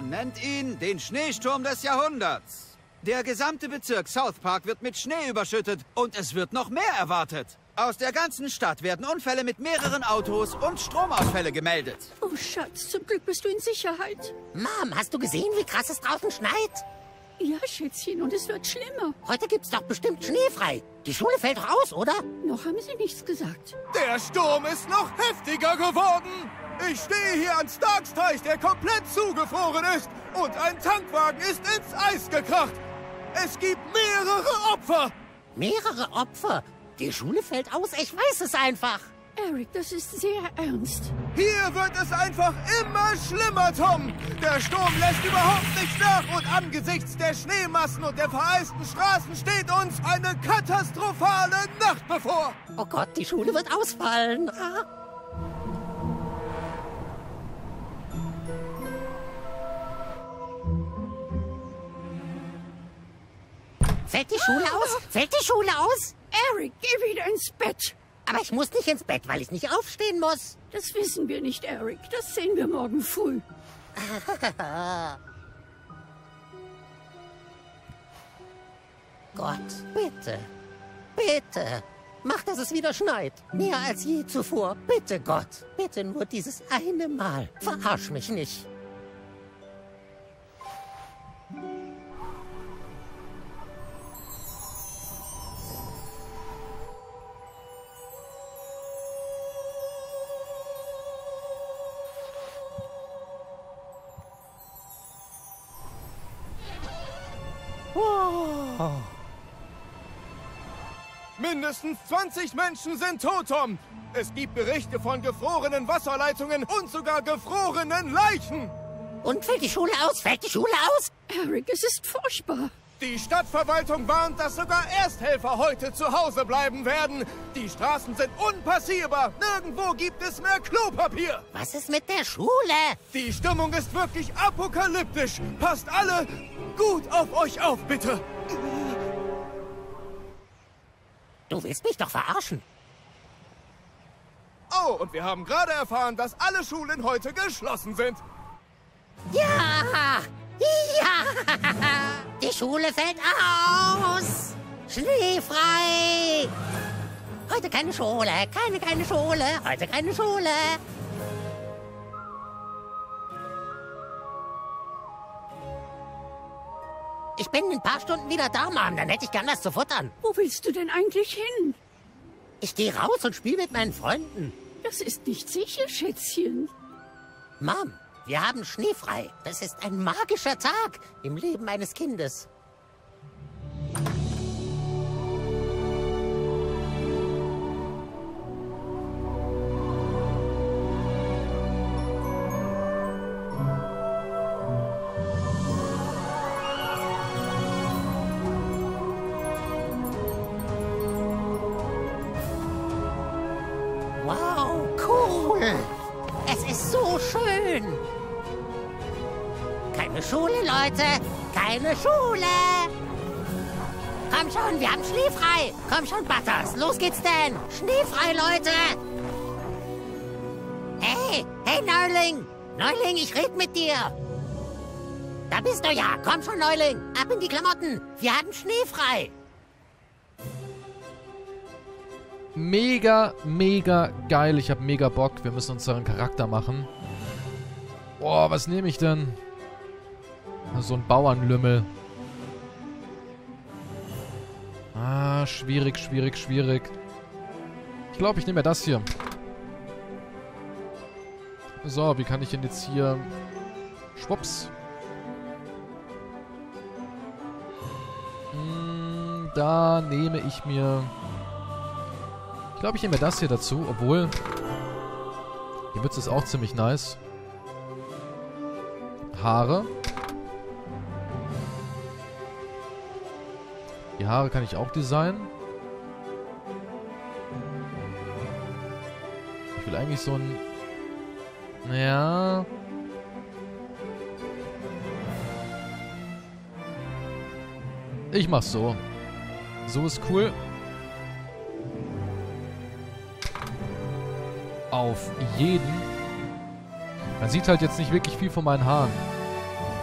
Man nennt ihn den Schneesturm des Jahrhunderts. Der gesamte Bezirk South Park wird mit Schnee überschüttet und es wird noch mehr erwartet. Aus der ganzen Stadt werden Unfälle mit mehreren Autos und Stromausfälle gemeldet. Oh, Schatz, zum Glück bist du in Sicherheit. Mom, hast du gesehen, wie krass es draußen schneit? Ja, Schätzchen, und es wird schlimmer. Heute gibt's doch bestimmt schneefrei. Die Schule fällt raus, oder? Noch haben sie nichts gesagt. Der Sturm ist noch heftiger geworden. Ich stehe hier an Starks Teich, der komplett zugefroren ist. Und ein Tankwagen ist ins Eis gekracht. Es gibt mehrere Opfer. Mehrere Opfer? Die Schule fällt aus, ich weiß es einfach. Eric, das ist sehr ernst. Hier wird es einfach immer schlimmer, Tom. Der Sturm lässt überhaupt nicht nach und angesichts der Schneemassen und der vereisten Straßen steht uns eine katastrophale Nacht bevor. Oh Gott, die Schule wird ausfallen. Ah. Fällt die Schule aus? Fällt die Schule aus? Eric, geh wieder ins Bett. Aber ich muss nicht ins Bett, weil ich nicht aufstehen muss. Das wissen wir nicht, Eric. Das sehen wir morgen früh. Gott, bitte, bitte, mach, dass es wieder schneit. Mehr als je zuvor. Bitte, Gott, bitte nur dieses eine Mal. Verarsch mich nicht. Wow. Mindestens 20 Menschen sind tot, Tom. Es gibt Berichte von gefrorenen Wasserleitungen und sogar gefrorenen Leichen. Und fällt die Schule aus? Fällt die Schule aus? Eric, es ist furchtbar. Die Stadtverwaltung warnt, dass sogar Ersthelfer heute zu Hause bleiben werden. Die Straßen sind unpassierbar. Nirgendwo gibt es mehr Klopapier. Was ist mit der Schule? Die Stimmung ist wirklich apokalyptisch. Passt alle gut auf euch auf, bitte. Du willst mich doch verarschen. Oh, und wir haben gerade erfahren, dass alle Schulen heute geschlossen sind. Ja! Ja! Die Schule fällt aus! Schneefrei! Heute keine Schule, keine Schule, heute keine Schule! Ich bin in ein paar Stunden wieder da, Mom. Dann hätte ich gern was zu futtern. Wo willst du denn eigentlich hin? Ich gehe raus und spiele mit meinen Freunden. Das ist nicht sicher, Schätzchen. Mom, wir haben schneefrei. Das ist ein magischer Tag im Leben eines Kindes. Wow, cool. Es ist so schön. Keine Schule, Leute. Keine Schule. Komm schon, wir haben schneefrei. Komm schon, Butters. Los geht's denn. Schneefrei, Leute. Hey, Neuling. Neuling, ich red mit dir. Da bist du ja. Komm schon, Neuling. Ab in die Klamotten. Wir haben schneefrei. Mega, mega geil. Ich habe mega Bock. Wir müssen unseren Charakter machen. Boah, was nehme ich denn? So ein Bauernlümmel. Ah, schwierig. Ich glaube, ich nehme mir das hier. So, wie kann ich denn jetzt hier... Schwupps. Da nehme ich mir... Ich glaube, ich nehme mir das hier dazu, obwohl... Die Mütze ist auch ziemlich nice. Haare. Die Haare kann ich auch designen. Ich will eigentlich so ein... Ja... Ich mach's so. So ist cool. Auf jeden. Man sieht halt jetzt nicht wirklich viel von meinen Haaren.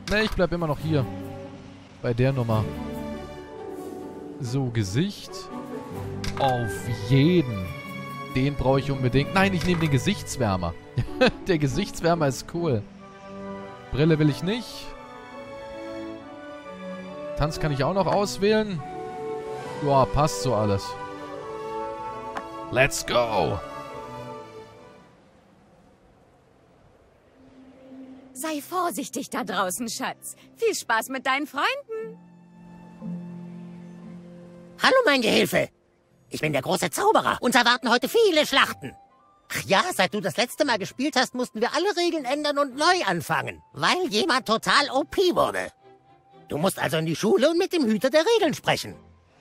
Ne, ich bleib immer noch hier. Bei der Nummer. So, Gesicht. Auf jeden. Den brauche ich unbedingt. Nein, ich nehme den Gesichtswärmer. Der Gesichtswärmer ist cool. Brille will ich nicht. Tanz kann ich auch noch auswählen. Joa, passt so alles. Let's go! Sei vorsichtig da draußen, Schatz. Viel Spaß mit deinen Freunden. Hallo, mein Gehilfe. Ich bin der große Zauberer. Uns erwarten heute viele Schlachten. Ach ja, seit du das letzte Mal gespielt hast, mussten wir alle Regeln ändern und neu anfangen, weil jemand total OP wurde. Du musst also in die Schule und mit dem Hüter der Regeln sprechen.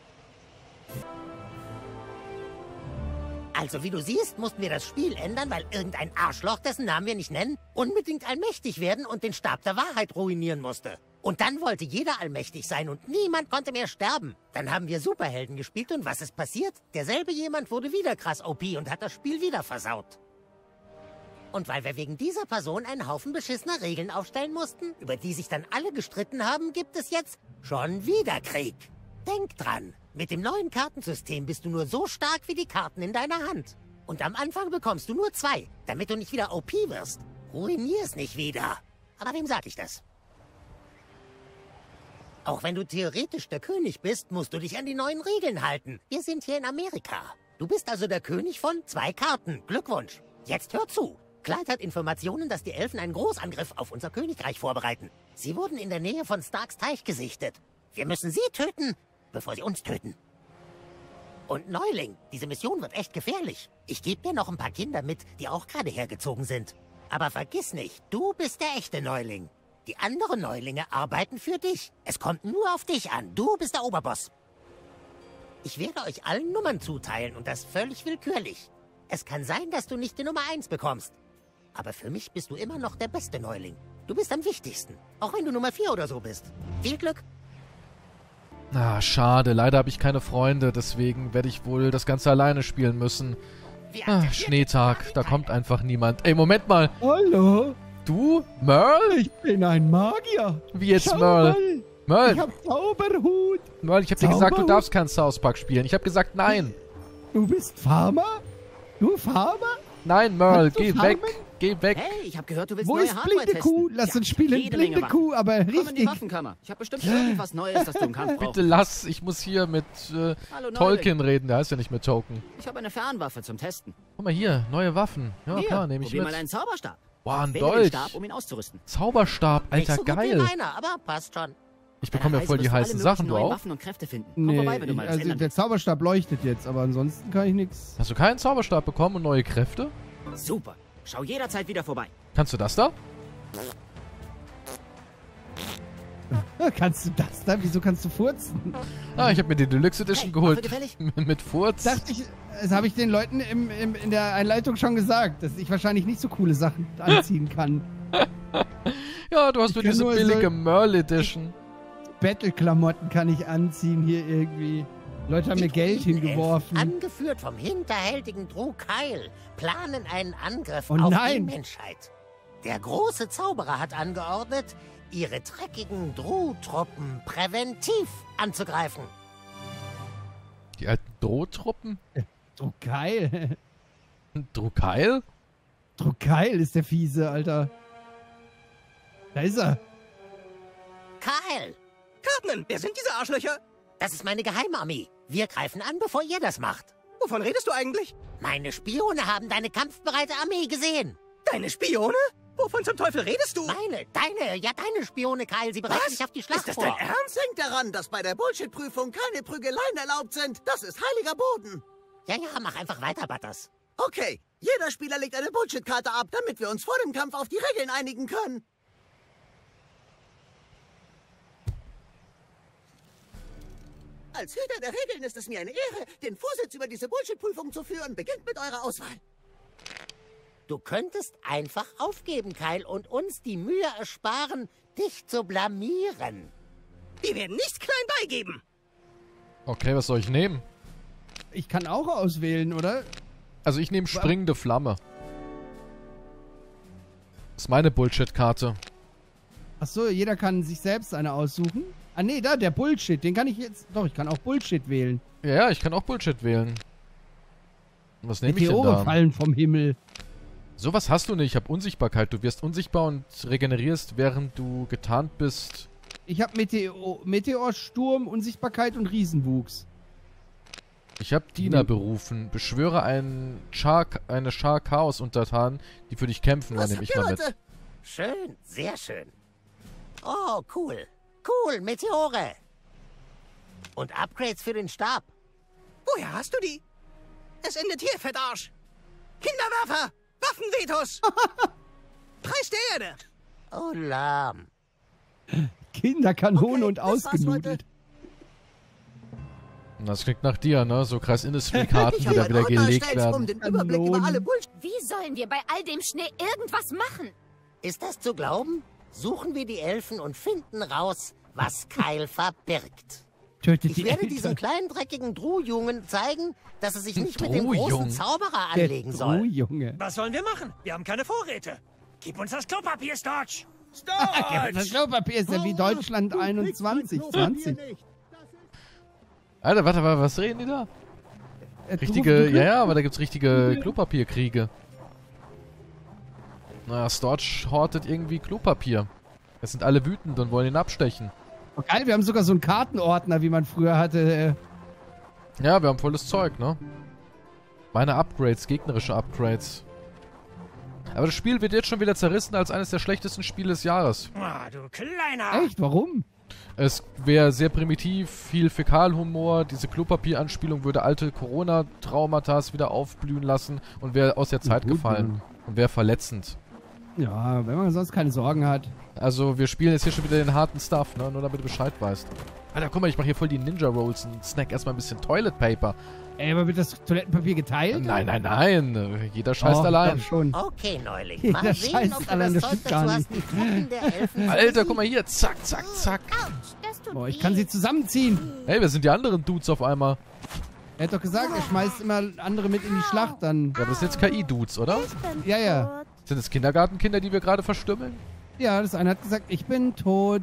Also, wie du siehst, mussten wir das Spiel ändern, weil irgendein Arschloch, dessen Namen wir nicht nennen, unbedingt allmächtig werden und den Stab der Wahrheit ruinieren musste. Und dann wollte jeder allmächtig sein und niemand konnte mehr sterben. Dann haben wir Superhelden gespielt und was ist passiert? Derselbe jemand wurde wieder krass OP und hat das Spiel wieder versaut. Und weil wir wegen dieser Person einen Haufen beschissener Regeln aufstellen mussten, über die sich dann alle gestritten haben, gibt es jetzt schon wieder Krieg. Denk dran, mit dem neuen Kartensystem bist du nur so stark wie die Karten in deiner Hand. Und am Anfang bekommst du nur 2, damit du nicht wieder OP wirst. Ruinier's nicht wieder. Aber wem sag ich das? Auch wenn du theoretisch der König bist, musst du dich an die neuen Regeln halten. Wir sind hier in Amerika. Du bist also der König von 2 Karten. Glückwunsch. Jetzt hör zu. Clyde hat Informationen, dass die Elfen einen Großangriff auf unser Königreich vorbereiten. Sie wurden in der Nähe von Starks Teich gesichtet. Wir müssen sie töten, bevor sie uns töten. Und Neuling, diese Mission wird echt gefährlich. Ich gebe dir noch ein paar Kinder mit, die auch gerade hergezogen sind. Aber vergiss nicht, du bist der echte Neuling. Die anderen Neulinge arbeiten für dich. Es kommt nur auf dich an. Du bist der Oberboss. Ich werde euch allen Nummern zuteilen und das völlig willkürlich. Es kann sein, dass du nicht die Nummer 1 bekommst. Aber für mich bist du immer noch der beste Neuling. Du bist am wichtigsten. Auch wenn du Nummer 4 oder so bist. Viel Glück. Ah, schade. Leider habe ich keine Freunde. Deswegen werde ich wohl das Ganze alleine spielen müssen. Ah, Schneetag. Da kommt einfach niemand. Ey, Moment mal. Hallo, Du? Merle? ich bin ein Magier. Wie jetzt, Schau Merle? mal, Merle, ich hab Zauberhut. Merle, ich habe dir gesagt, du Zauberhut. darfst kein South Park spielen. Ich habe gesagt, nein. Du bist Farmer? Du Farmer? Nein, Merle, Kannst du geh farmen? weg. Geh weg. Hey, ich habe gehört, du willst Wo neue ist Hardware blinde testen. Kuh? Lass uns spielen jede Menge blinde Waffen. Kuh, aber Komm in die richtig. Waffenkammer. Ich habe bestimmt irgendwas Neues, das du im Kampf brauchst. Bitte lass. Ich muss hier mit Hallo, Tolkien reden. Der heißt ja nicht mit Token. Ich habe eine Fernwaffe zum Testen. Guck mal hier. Neue Waffen. Ja, Hier, klar, nehme ich probier mit. mal einen Zauberstab. Boah, ein Wähle den Dolch. Stab, um ihn auszurüsten. Zauberstab. Nicht Alter, so gut wie geil. meiner, aber passt schon. Ich bekomme ja Reise voll die wirst du alle heißen möglichen Sachen. Du neuen auch? Waffen und Kräfte finden. Komm Nee, vorbei, wenn du mal was also ändern der willst. Zauberstab leuchtet jetzt, aber ansonsten kann ich nichts. Hast du keinen Zauberstab bekommen und neue Kräfte? Super. Schau jederzeit wieder vorbei. Kannst du das da? Kannst du das da? Wieso kannst du furzen? Ah, ich habe mir die Deluxe Edition Hey, geholt. Waffe gefällig? Mit Furz. Dachte ich, das habe ich den Leuten in der Einleitung schon gesagt, dass ich wahrscheinlich nicht so coole Sachen anziehen kann. Ja, du hast Ich nur kann diese nur billige so- Merle Edition. Battle-Klamotten kann ich anziehen hier irgendwie. Leute haben mir Die Geld Druidenelfen, hingeworfen. angeführt vom hinterhältigen Drukail, planen einen Angriff Oh auf die nein. Menschheit. Der große Zauberer hat angeordnet, ihre dreckigen Dru-Truppen präventiv anzugreifen. Die alten Drohtruppen? Druckeil. Druckeil? Druckeil ist der fiese, Alter. Da ist er. Kyle, Cartman, wer sind diese Arschlöcher? das ist meine Geheimarmee. Wir greifen an, bevor ihr das macht. Wovon redest du eigentlich? Meine Spione haben deine kampfbereite Armee gesehen. Deine Spione? Wovon zum Teufel redest du? Deine Spione, Kyle. Sie bereiten sich auf die Schlacht Ist das vor. dein Ernst? Denk daran, dass bei der Bullshit-Prüfung keine Prügeleien erlaubt sind. Das ist heiliger Boden. Ja, mach einfach weiter, Butters. Okay, jeder Spieler legt eine Bullshit-Karte ab, damit wir uns vor dem Kampf auf die Regeln einigen können. Als Hüter der Regeln ist es mir eine Ehre, den Vorsitz über diese Bullshit-Prüfung zu führen. Beginnt mit eurer Auswahl. Du könntest einfach aufgeben, Kyle, und uns die Mühe ersparen, dich zu blamieren. Wir werden nichts klein beigeben. Okay, was soll ich nehmen? Ich kann auch auswählen, oder? Also ich nehme springende Flamme. Das ist meine Bullshit-Karte. Achso, jeder kann sich selbst eine aussuchen. Ah, nee, da, der Bullshit. Den kann ich jetzt... Doch, ich kann auch Bullshit wählen. Ja, ich kann auch Bullshit wählen. Was nehme ich denn Meteore da? fallen vom Himmel. Sowas hast du nicht. Ich habe Unsichtbarkeit. Du wirst unsichtbar und regenerierst, während du getarnt bist. Ich habe Meteorsturm, Unsichtbarkeit und Riesenwuchs. Ich habe Diener berufen. Beschwöre eine Schar Chaos-Untertanen, die für dich kämpfen. Dann nehme ich mal mit. Schön, sehr schön. Oh, cool. Cool, Meteore. Und Upgrades für den Stab. Woher hast du die? Es endet hier, Fettarsch. Kinderwerfer! Waffenvetus! Preis der Erde! Oh, lahm. Kinderkanone Okay, und das war's, ausgenudelt. Das klingt nach dir, ne? So Kreis-Industry-Karten, die da wieder gelegt werden. Um den Überblick über alle Bullshit. Wie sollen wir bei all dem Schnee irgendwas machen? Ist das zu glauben? Suchen wir die Elfen und finden raus, was Kyle verbirgt. Tötet Ich die werde Eltern. diesem kleinen, dreckigen Druh-Jungen zeigen, dass er sich nicht mit dem Druh-Jung. großen Zauberer Der anlegen soll. Junge. Was sollen wir machen? Wir haben keine Vorräte. Gib uns das Klopapier, Storch. Das Klopapier ist ja wie Deutschland 21, 20. Alter, warte, was reden die da? Richtige, ja, aber da gibt's richtige Klopapierkriege. Na, Storch hortet irgendwie Klopapier. Jetzt sind alle wütend und wollen ihn abstechen. Oh, geil, wir haben sogar so einen Kartenordner, wie man früher hatte. Ja, wir haben volles Zeug, ne? Meine Upgrades, gegnerische Upgrades. Aber das Spiel wird jetzt schon wieder zerrissen als eines der schlechtesten Spiele des Jahres. Ah, du Kleiner. Echt? Warum? Es wäre sehr primitiv, viel Fäkalhumor, diese Klopapier-Anspielung würde alte Corona-Traumata wieder aufblühen lassen und wäre aus der Zeit Gut, gefallen. Und wäre verletzend. Ja, wenn man sonst keine Sorgen hat. Also, wir spielen jetzt hier schon wieder den harten Stuff, ne? Nur damit du Bescheid weißt. Alter, guck mal, ich mache hier voll die Ninja-Rolls und snack erstmal ein bisschen Toilet Paper. Ey, aber wird das Toilettenpapier geteilt? Nein, nein, nein. Jeder scheißt Oh, allein. doch schon. Okay, Neuling. Ja, Mal scheiß sehen, ob du allein, das das Zeug stimmt gar dazu nicht. hast, die Truppen der Elfen zu Alter, guck besiegen. mal hier. Zack, zack, zack. Das tut Boah, ich kann sie zusammenziehen. Hey, wer sind die anderen Dudes auf einmal? Er hat doch gesagt, er schmeißt immer andere mit in die Schlacht dann. Ja, das sind jetzt KI-Dudes, oder? Ja, ja. Sind das Kindergartenkinder, die wir gerade verstümmeln? Ja, das eine hat gesagt, ich bin tot.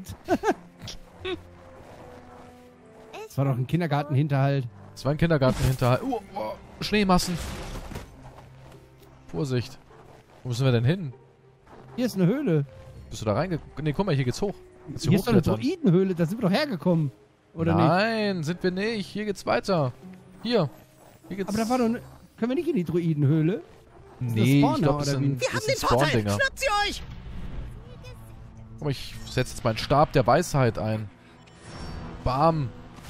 Das war doch ein Kindergartenhinterhalt. Das war ein Kindergartenhinterhalt. Schneemassen. Vorsicht. Wo müssen wir denn hin? Hier ist eine Höhle. Bist du da reingekommen? Ne, guck mal, hier geht's hoch. Kannst du Hier ist doch eine hochklettern? Druidenhöhle, da sind wir doch hergekommen. Oder nicht? Nein, sind wir nicht. Hier geht's weiter. Hier geht's... Aber da war doch eine... Können wir nicht in die Druidenhöhle? Nee, Spawner, ich glaube, das oder sind, wie? Wir haben das den sind Vorteil. Spawn-Dinger. Schnappt sie euch! Guck mal, ich setze jetzt meinen Stab der Weisheit ein. Bam.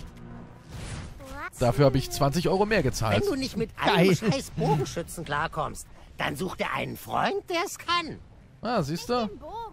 Dafür habe ich 20 € mehr gezahlt. Wenn du nicht mit Geil. einem scheiß Bogenschützen klarkommst, dann such dir einen Freund, der es kann. Ah, siehst du?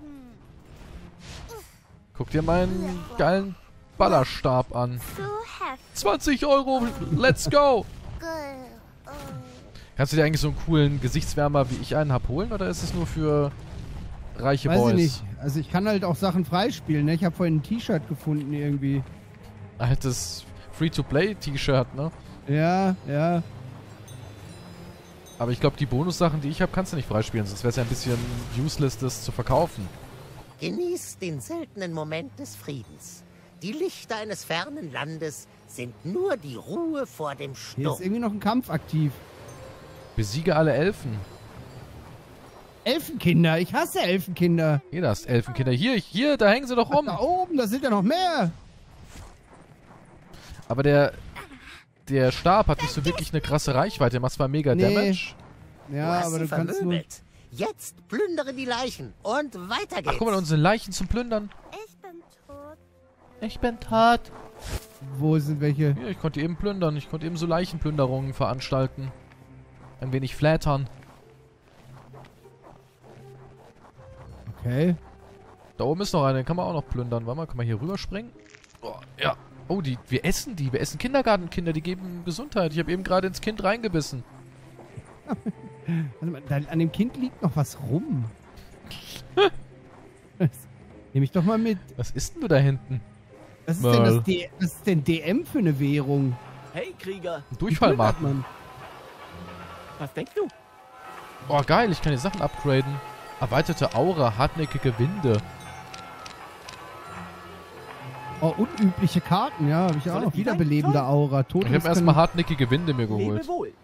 Guck dir meinen geilen Ballerstab an. 20 €, let's go! Kannst du dir eigentlich so einen coolen Gesichtswärmer, wie ich einen hab, holen? Oder ist es nur für reiche Weiß Boys? ich nicht. Also ich kann halt auch Sachen freispielen, ne? Ich habe vorhin ein T-Shirt gefunden irgendwie. Altes Free-to-Play-T-Shirt, ne? Ja, ja. Aber ich glaube, die Bonussachen, die ich habe, kannst du nicht freispielen. Sonst wäre es ja ein bisschen useless, das zu verkaufen. Genieß den seltenen Moment des Friedens. Die Lichter eines fernen Landes sind nur die Ruhe vor dem Hier ist Sturm. irgendwie noch ein Kampf aktiv. Besiege alle Elfen. Elfenkinder, ich hasse Elfenkinder. Hier, da ist Elfenkinder. Hier, da hängen sie doch rum. Da oben, da sind ja noch mehr. Aber der Stab hat nicht so wirklich eine krasse Reichweite. Der macht zwar mega Nee. Damage. Ja, aber du kannst nur... vermöbelt. Jetzt plündere die Leichen und weiter geht's. Ach, guck mal, unsere Leichen zum Plündern. Ich bin tot. Ich bin tot. Wo sind welche? Ja, ich konnte eben plündern. Ich konnte eben so Leichenplünderungen veranstalten. Ein wenig flattern. Okay. Da oben ist noch eine, den kann man auch noch plündern. Warte mal, kann man hier rüberspringen? Oh, ja. Oh, wir essen die. Wir essen Kindergartenkinder, die geben Gesundheit. Ich habe eben gerade ins Kind reingebissen. Also, da, an dem Kind liegt noch was rum. Nehme ich doch mal mit. Was isst denn du da hinten? Was ist, Mal. was ist denn DM für eine Währung? Hey, Krieger, Ein Durchfallmarken. Mann. was denkst du? Oh, geil, ich kann die Sachen upgraden. Erweiterte Aura, hartnäckige Winde. Oh, unübliche Karten, ja, habe ich auch noch. Wiederbelebende Aura. Ich habe erstmal hartnäckige Winde mir geholt. Lebe wohl.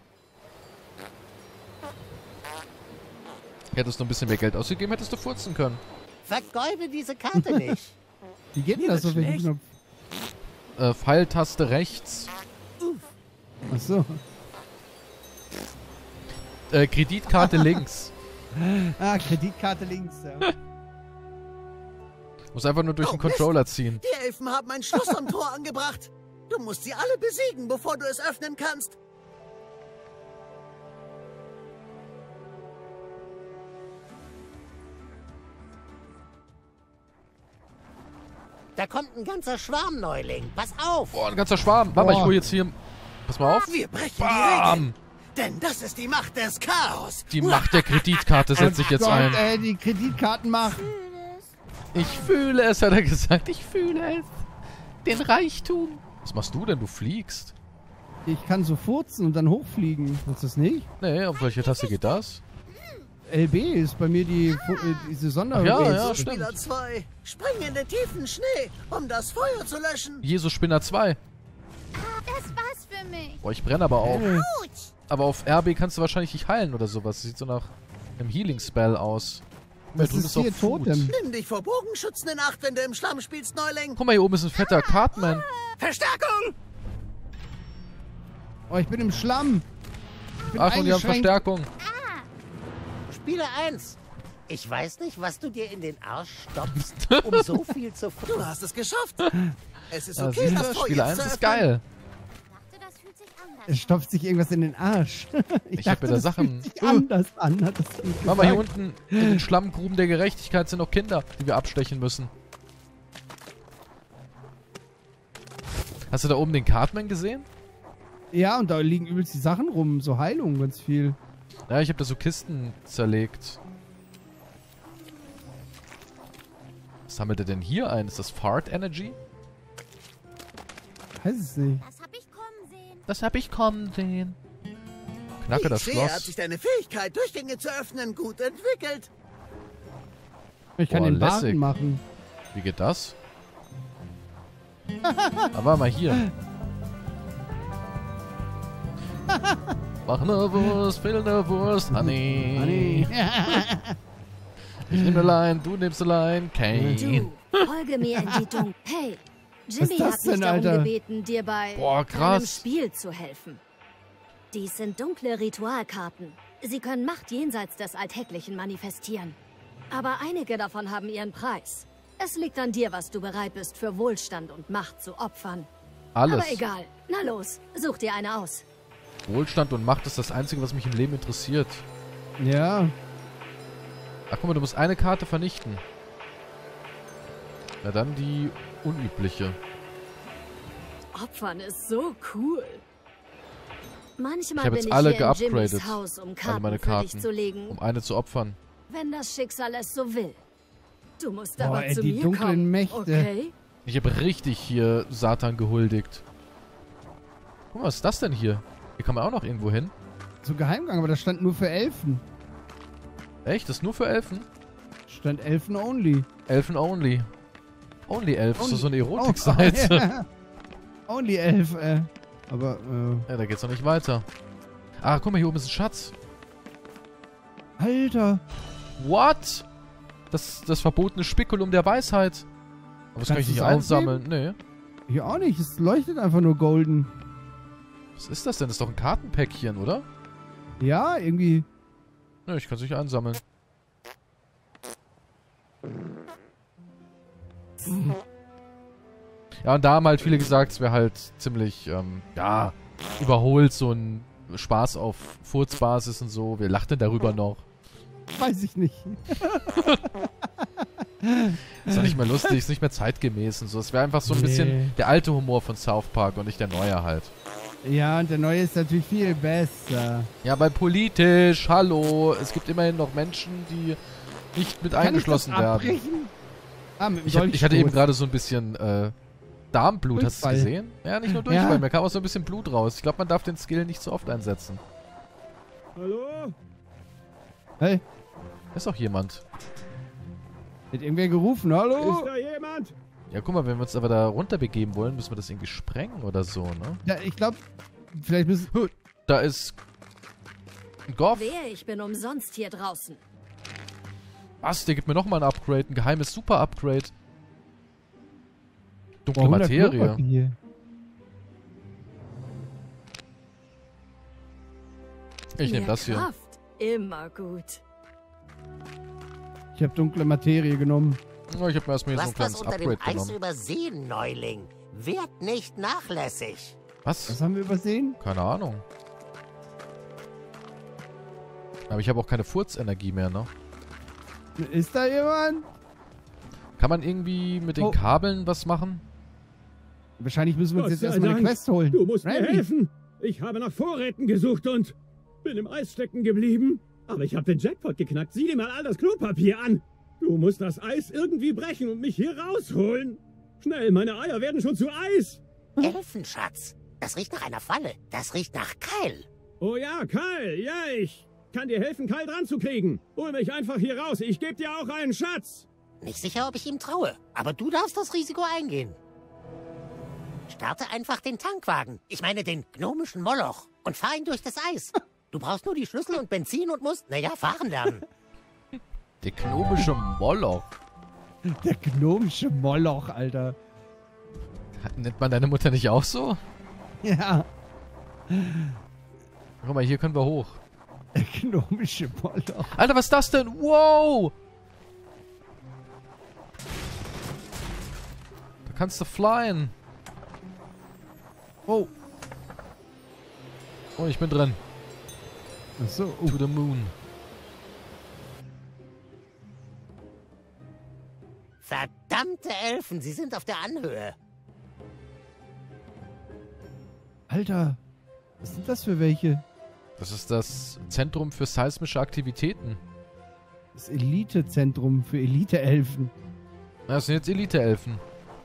Hättest du ein bisschen mehr Geld ausgegeben, hättest du furzen können. Vergeude diese Karte nicht. Wie geht denn das so, wenn ich noch... Pfeiltaste rechts. Achso. Kreditkarte links. Ah, Kreditkarte links, ja. Muss einfach nur durch den Controller ziehen. Die Elfen haben ein Schloss am Tor angebracht. Du musst sie alle besiegen, bevor du es öffnen kannst. Da kommt ein ganzer Schwarm, Neuling. Pass auf. Boah, ein ganzer Schwarm. Warte mal, ich hole jetzt hier... Pass mal auf. Wir brechen die Bam! Regeln. Denn das ist die Macht des Chaos. Die Macht der Kreditkarte setze ich jetzt ein. Die Kreditkartenmacht. Ich fühle es, hat er gesagt. Ich fühle es. Den Reichtum. Was machst du denn? Du fliegst. Ich kann so furzen und dann hochfliegen. Ist das nicht? Nee, auf welche Taste geht das? LB ist bei mir diese Sonder... Ja, Spieler stimmt. 2, spring in den tiefen Schnee, um das Feuer zu löschen. Jesus Spinner 2. Das war's für mich. Boah, ich brenne aber auch. Autsch. Aber auf RB kannst du wahrscheinlich nicht heilen oder sowas. Das sieht so nach einem Healing-Spell aus. Da Das drüben ist hier Food. Totem. Nimm dich vor Bogenschützen in Acht, wenn du im Schlamm spielst, Neuling. Guck mal, hier oben ist ein fetter Cartman. Verstärkung! Oh, ich bin im Schlamm. Ich bin Achtung, die haben eingeschränkt. Verstärkung. Spieler 1. Ich weiß nicht, was du dir in den Arsch stopfst, um so viel zu... Du hast es geschafft. Es ist Ja, okay, siehst du, das Tor Spieler jetzt 1 zu ist öffnen. geil. Ich dachte, das fühlt sich anders Es stopft sich irgendwas in den Arsch. Ich hab mir da das Sachen- fühlt sich anders an. Hat das nicht Mach mal, hier gesagt. unten in den Schlammgruben der Gerechtigkeit sind noch Kinder, die wir abstechen müssen. Hast du da oben den Cartman gesehen? Ja, und da liegen übelst die Sachen rum. So Heilung, ganz viel. Ja, ich habe da so Kisten zerlegt. Was sammelt er denn hier ein? Ist das Fart Energy? Weiß es nicht. Das hab ich kommen sehen. Das hab ich kommen sehen. Knacke das Ich sehe, hat Schloss. sich deine Fähigkeit, Durchgänge zu öffnen, gut entwickelt. Ich kann Boah, den lässig. Wagen machen. Wie geht das? Aber mal hier. Mach ne Wurst, will ne Wurst, Honey. Ich nehme allein, du nimmst allein, Kane. Du, folge mir in die Dunkel. Hey, Jimmy ist das hat mich denn, darum Alter? gebeten, dir bei Boah, deinem krass. Spiel zu helfen. Dies sind dunkle Ritualkarten. Sie können Macht jenseits des Alltäglichen manifestieren. Aber einige davon haben ihren Preis. Es liegt an dir, was du bereit bist, für Wohlstand und Macht zu opfern. Alles. Aber egal. Na los, such dir eine aus. Wohlstand und Macht ist das Einzige, was mich im Leben interessiert. Ja. Ach, guck mal, du musst eine Karte vernichten. Na dann die unübliche. Opfern ist so cool. Ich Manchmal habe bin jetzt ich alle hier in geupgradet. Jimmys Haus, um Alle Karten meine für dich Karten. zu legen, Um eine zu opfern. wenn das Schicksal es so will. Du musst Boah, aber ey, zu die mir dunklen kommen, Mächte. okay? Ich habe richtig hier Satan gehuldigt. Guck mal, was ist das denn hier? Hier kann man auch noch irgendwo hin. So Geheimgang, aber das stand nur für Elfen. Echt? Das ist nur für Elfen? Stand Elfen only. Elfen only. Only Elf. Ist doch so eine Oh, Erotikseite. ja. Only Elf, Aber, Ja, da geht's noch nicht weiter. Ah, guck mal, hier oben ist ein Schatz. Alter. What? Das verbotene Spikulum der Weisheit. Aber das kann ich Kannst nicht du's einsammeln. Nee. Hier auch nicht. Es leuchtet einfach nur golden. Was ist das denn? Das ist doch ein Kartenpäckchen, oder? Ja, irgendwie. Nö, ich kann es nicht einsammeln. Ja, und da haben halt viele gesagt, es wäre halt ziemlich, ja, überholt, so ein Spaß auf Furzbasis und so. Wir lachten darüber noch. Weiß ich nicht. Ist doch nicht mehr lustig, ist nicht mehr zeitgemäß und so. Es wäre einfach so ein bisschen der alte Humor von South Park und nicht der neue halt. Ja, und der neue ist natürlich viel besser. Ja, weil politisch, hallo, es gibt immerhin noch Menschen, die nicht mit eingeschlossen Kann ich das werden. abbrechen? Ah, mit dem Ich hatte Dolchstoß. eben gerade so ein bisschen Darmblut, hast du Durchfall. es gesehen? Ja, nicht nur Durchfall, Ja. mir kam auch so ein bisschen Blut raus. Ich glaube, man darf den Skill nicht so oft einsetzen. Hallo? Hey, Ist auch jemand. hat irgendwer gerufen? Hallo? Ist da jemand? Ja, guck mal, wenn wir uns aber da runter begeben wollen, müssen wir das irgendwie sprengen oder so, ne? Ja, ich glaube, vielleicht müssen... Da ist ein Goff. Ich bin umsonst hier draußen. Was? Der gibt mir nochmal ein Upgrade. Ein geheimes Super-Upgrade. Dunkle 100 Materie. Klopapier. Ich nehme das hier. Kraft. Immer gut. Ich habe dunkle Materie genommen. Oh, ich habe mir erstmal Du hier so ein hast was kleines unter Upgrade dem Eis genommen. übersehen, Neuling. Werd nicht nachlässig. Was? Was haben wir übersehen? Keine Ahnung. Aber ich habe auch keine Furzenergie mehr, ne? Ist da jemand? Kann man irgendwie mit den Kabeln was machen? Wahrscheinlich müssen wir uns Gott jetzt sei erstmal eine Dank. Quest holen. Du musst mir Randy. helfen. Ich habe nach Vorräten gesucht und bin im Eis stecken geblieben. Aber ich habe den Jackpot geknackt. Sieh dir mal all das Klopapier an. Du musst das Eis irgendwie brechen und mich hier rausholen. Schnell, meine Eier werden schon zu Eis. Elfenschatz. Das riecht nach einer Falle. Das riecht nach Keil. Oh ja, Kyle. Ja, ich kann dir helfen, Kyle dran zu kriegen. Hol mich einfach hier raus. Ich gebe dir auch einen Schatz. Nicht sicher, ob ich ihm traue. Aber du darfst das Risiko eingehen. Starte einfach den Tankwagen. Ich meine den gnomischen Moloch. Und fahr ihn durch das Eis. Du brauchst nur die Schlüssel und Benzin und musst, naja, fahren lernen. Der gnomische Moloch. Der gnomische Moloch, Alter. Nennt man deine Mutter nicht auch so? Ja. Guck mal, hier können wir hoch. Der gnomische Moloch. Alter, was ist das denn? Wow! Da kannst du flyen. Oh. Oh, ich bin drin. Achso. To the moon. Verdammte Elfen, sie sind auf der Anhöhe. Alter. Was sind das für welche? Das ist das Zentrum für seismische Aktivitäten. Das Elitezentrum für Elite-Elfen. Das sind jetzt Elite-Elfen.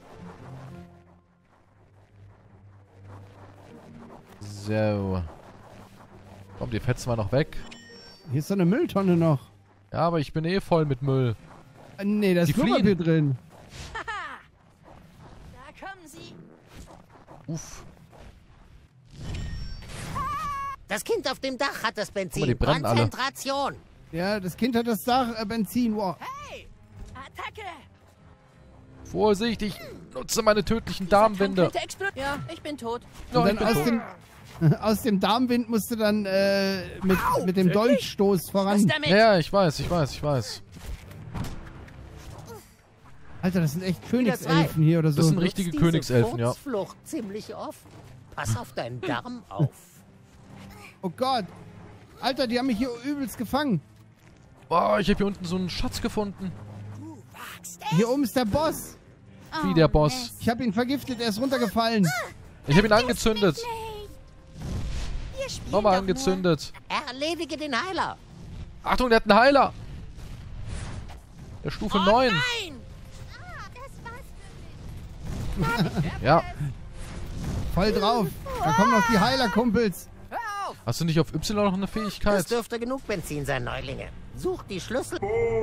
So. Komm, die fetzen wir noch weg. Hier ist so eine Mülltonne noch. Ja, aber ich bin eh voll mit Müll. Nee, da ist Die Klopapier fliehen. drin. Da kommen sie. Uff. Das Kind auf dem Dach hat das Benzin. Guck mal, die brennen alle. Konzentration. Ja, das Kind hat das Dach, Benzin. Wow. Hey! Attacke! Vorsicht, ich nutze meine tödlichen Darmwinde. Ja, ich bin tot. No, Und ich dann bin tot. aus dem Darmwind musst du dann mit dem Dolchstoß voran. Ja, ich weiß. Alter, das sind echt Wieder Königselfen hier oder so. Das sind richtige Nutzt diese Königselfen, ja. Furzflucht ziemlich oft. Pass auf deinen Darm auf. Oh Gott. Alter, die haben mich hier übelst gefangen. Oh, ich habe hier unten so einen Schatz gefunden. Hier oben ist der Boss. Wie der Boss. Ich habe ihn vergiftet, er ist runtergefallen. Ich habe ihn angezündet. Nochmal angezündet. Erledige den Heiler. Achtung, der hat einen Heiler. Der Stufe 9. Ja. Voll drauf. Da kommen noch die Heilerkumpels. Hast du nicht auf Y noch eine Fähigkeit? Das dürfte genug Benzin sein, Neulinge. Such die Schlüssel.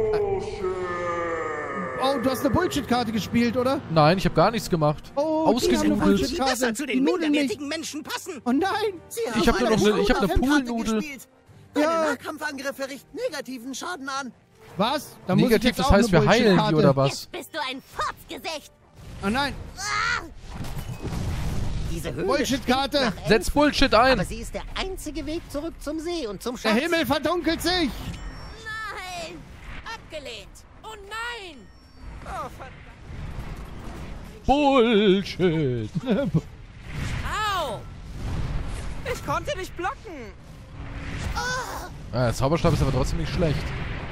Oh, du hast eine Bullshit-Karte gespielt, oder? Nein, ich habe gar nichts gemacht. Oh, die haben eine Ausgenudelt. Bullshit-Karte. Besser zu Die den Nudeln nicht. minderwertigen Menschen passen. Oh nein. Sie Ich hab nur noch eine- ich hab eine Wunderkarte Poolnudel. gespielt. Deine Ja. Nahkampfangriffe richten negativen Schaden an. Was? Da muss ich Negativ, jetzt das auch heißt, eine wir heilen die Bullshit-Karte. oder was? Bist du ein Furzgesicht? Oh nein. Diese Höhle Bullshit-Karte. stinkt nach Setz Elfen, Bullshit ein. Aber sie ist der einzige Weg zurück zum See und zum Der Schatz. Himmel verdunkelt sich. Nein! Abgelehnt! Oh nein! Oh, verdammt! Bullshit. Au! Ich konnte nicht blocken! Ja, der Zauberstab ist aber trotzdem nicht schlecht.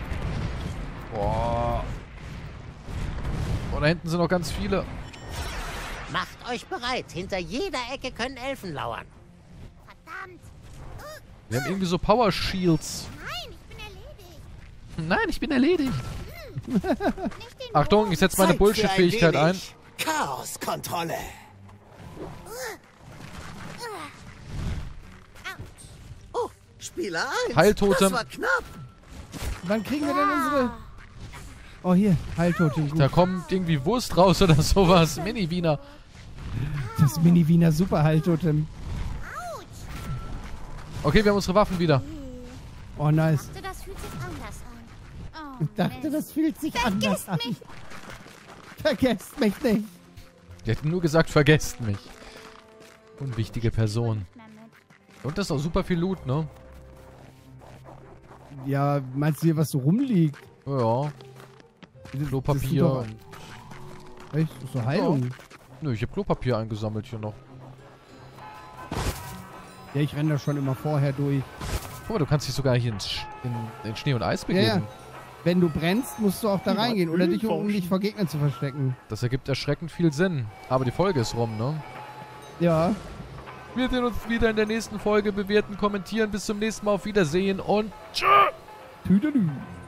Boah. Oh, da hinten sind noch ganz viele. Macht euch bereit. Hinter jeder Ecke können Elfen lauern. Verdammt. Wir haben irgendwie so Power Shields. Nein, ich bin erledigt. Nein, ich bin erledigt. Achtung, ich setze meine Zeit für ein Bullshit-Fähigkeit ein. wenig Chaoskontrolle. Oh, Spieler 1. Heiltotem. Das war knapp. Wann kriegen wir denn unsere... Oh, hier, Heiltotem. Gut. Da kommt irgendwie Wurst raus oder sowas. Mini-Wiener. Das Mini-Wiener Super-Heiltotem. Okay, wir haben unsere Waffen wieder. Oh, nice. Das fühlt sich anders an. Oh, Ich dachte, das fühlt sich anders an. mich. Vergesst mich nicht. Die hätten nur gesagt, vergesst mich. Unwichtige Person. Und das ist auch super viel Loot, ne? Ja, meinst du hier, was so rumliegt? Ja. Klopapier. Das sind doch- Echt? Das ist so Heilung. Ja. Nö, ich habe Klopapier eingesammelt hier noch. Ja, ich renne da schon immer vorher durch. Guck mal, du kannst dich sogar hier in Schnee und Eis begeben. Ja. Wenn du brennst, musst du auch da reingehen. Oder dich, um dich vor Gegnern zu verstecken. Das ergibt erschreckend viel Sinn. Aber die Folge ist rum, ne? Ja. Wir sehen uns wieder in der nächsten Folge. Bewerten, kommentieren. Bis zum nächsten Mal. Auf Wiedersehen und tschüss. Tüdelü.